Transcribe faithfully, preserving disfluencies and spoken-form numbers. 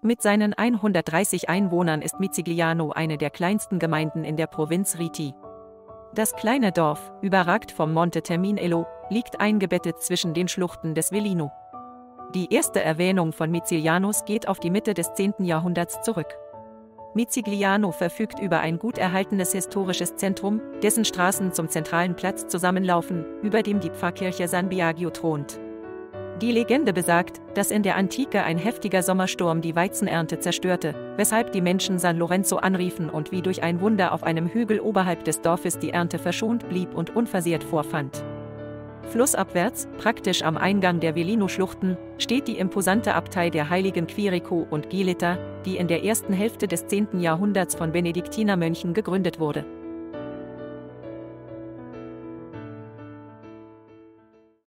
Mit seinen hundertdreißig Einwohnern ist Micigliano eine der kleinsten Gemeinden in der Provinz Rieti. Das kleine Dorf, überragt vom Monte Terminello, liegt eingebettet zwischen den Schluchten des Velino. Die erste Erwähnung von Miciglianos geht auf die Mitte des zehnten Jahrhunderts zurück. Micigliano verfügt über ein gut erhaltenes historisches Zentrum, dessen Straßen zum zentralen Platz zusammenlaufen, über dem die Pfarrkirche San Biagio thront. Die Legende besagt, dass in der Antike ein heftiger Sommersturm die Weizenernte zerstörte, weshalb die Menschen San Lorenzo anriefen und wie durch ein Wunder auf einem Hügel oberhalb des Dorfes die Ernte verschont blieb und unversehrt vorfand. Flussabwärts, praktisch am Eingang der Velino-Schluchten, steht die imposante Abtei der Heiligen Quirico und Gileta, die in der ersten Hälfte des zehnten Jahrhunderts von Benediktinermönchen gegründet wurde.